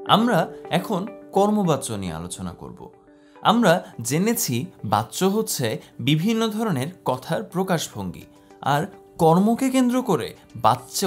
আমরা এখন কর্মবাচ্য নিয়ে আলোচনা করব। আমরা জেনেছি বাচ্য হচ্ছে বিভিন্ন ধরনের কথার প্রকাশভঙ্গি, আর কর্মকে কেন্দ্র করে বাচ্য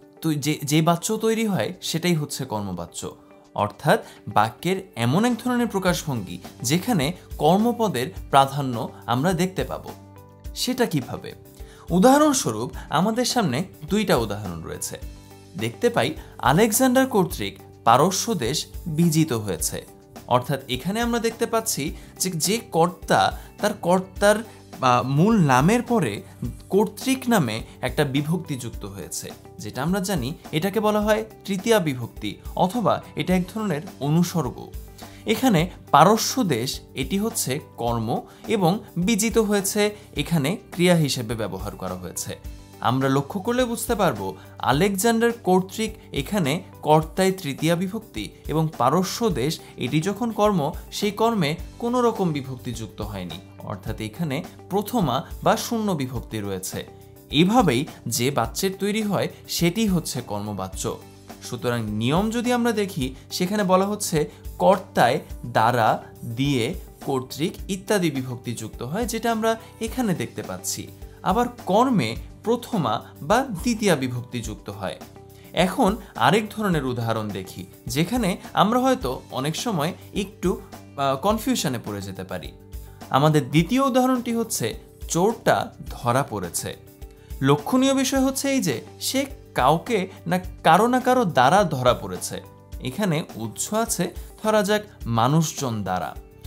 যে বাচ্য তৈরি হয় সেটাই হচ্ছে কর্মবাচ্য। অর্থাৎ বাক্যের এমন এক ধরনের প্রকাশভঙ্গি যেখানে কর্মপদের প্রাধান্য আমরা দেখতে পাব। সেটা কিভাবে? উদাহরণস্বরূপ আমাদের সামনে দুইটা উদাহরণ রয়েছে। দেখতে পাই আলেকজান্ডার কর্তৃক পারস্য দেশ বিজিত হয়েছে। অর্থাৎ এখানে আমরা দেখতে পাচ্ছি যে কর্তা তার কর্তার মূল নামের পরে কর্তৃক নামে একটা বিভক্তি যুক্ত হয়েছে, যেটা আমরা জানি এটাকে বলা হয় তৃতীয়া বিভক্তি, অথবা এটা এক ধরনের অনুসর্গ। এখানে পারস্য দেশ এটি হচ্ছে কর্ম এবং বিজিত হয়েছে এখানে ক্রিয়া হিসেবে ব্যবহার করা হয়েছে। আমরা লক্ষ্য করলে বুঝতে পারবো আলেকজান্ডার কর্তৃক এখানে কর্তায় তৃতীয়া বিভক্তি এবং পারস্য দেশ এটি যখন কর্ম, সেই কর্মে কোনো রকম বিভক্তি যুক্ত হয়নি, অর্থাৎ এখানে প্রথমা বা শূন্য বিভক্তি রয়েছে। এভাবেই যে বাচ্যের তৈরি হয় সেটি হচ্ছে কর্মবাচ্য। সুতরাং নিয়ম যদি আমরা দেখি, সেখানে বলা হচ্ছে কর্তায়, দ্বারা, দিয়ে, কর্তৃক ইত্যাদি বিভক্তি যুক্ত হয়, যেটা আমরা এখানে দেখতে পাচ্ছি। আবার কর্মে প্রথমা বা দ্বিতীয়া বিভক্তি যুক্ত হয়। এখন আরেক ধরনের উদাহরণ দেখি, যেখানে আমরা হয়তো অনেক সময় একটু কনফিউশনে পড়ে যেতে পারি। আমাদের দ্বিতীয় উদাহরণটি হচ্ছে চোরটা ধরা পড়েছে। লক্ষণীয় বিষয় হচ্ছে এই যে সে কাউকে না কারো দ্বারা ধরা পড়েছে। এখানে উৎস আছে ধরা যাক মানুষজন দ্বারা।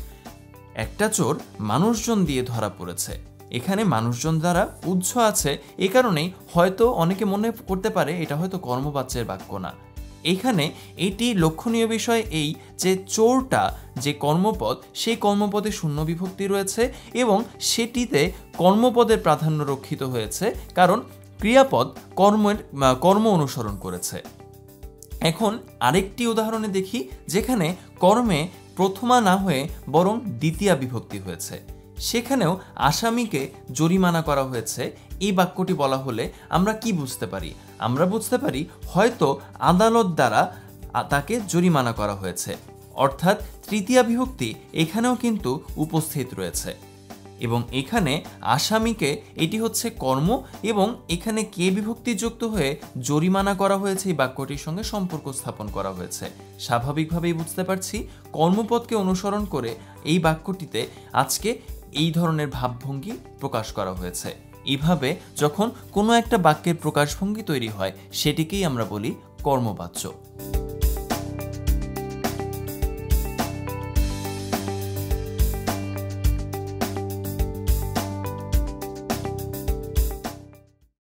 একটা চোর মানুষজন দিয়ে ধরা পড়েছে। এখানে মানুষজন দ্বারা উৎস আছে, এ কারণেই হয়তো অনেকে মনে করতে পারে এটা হয়তো কর্মবাচ্যের বাক্য না। এখানে এটি লক্ষণীয় বিষয় এই যে চোরটা যে কর্মপদ, সেই কর্মপদে শূন্য বিভক্তি রয়েছে এবং সেটিতে কর্মপদের প্রাধান্য রক্ষিত হয়েছে, কারণ ক্রিয়াপদ কর্ম অনুসরণ করেছে। এখন আরেকটি উদাহরণে দেখি, যেখানে কর্মে প্রথমা না হয়ে বরং দ্বিতীয়া বিভক্তি হয়েছে। সেখানেও আসামিকে জরিমানা করা হয়েছে। এই বাক্যটি বলা হলে আমরা কি বুঝতে পারি? আমরা বুঝতে পারি হয়তো আদালত দ্বারা তাকে জরিমানা করা হয়েছে, অর্থাৎ তৃতীয়া বিভক্তি এখানেও কিন্তু উপস্থিত রয়েছে। এবং এখানে আসামিকে এটি হচ্ছে কর্ম এবং এখানে কে বিভক্তি যুক্ত হয়ে জরিমানা করা হয়েছে, এই বাক্যটির সঙ্গে সম্পর্ক স্থাপন করা হয়েছে। স্বাভাবিকভাবেই বুঝতে পারছি কর্মপদকে অনুসরণ করে এই বাক্যটিতে আজকে এই ধরনের ভাবভঙ্গি প্রকাশ করা হয়েছে। এইভাবে যখন কোনো একটা বাক্যের প্রকাশভঙ্গি তৈরি হয়, সেটিকেই আমরা বলি কর্মবাচ্য।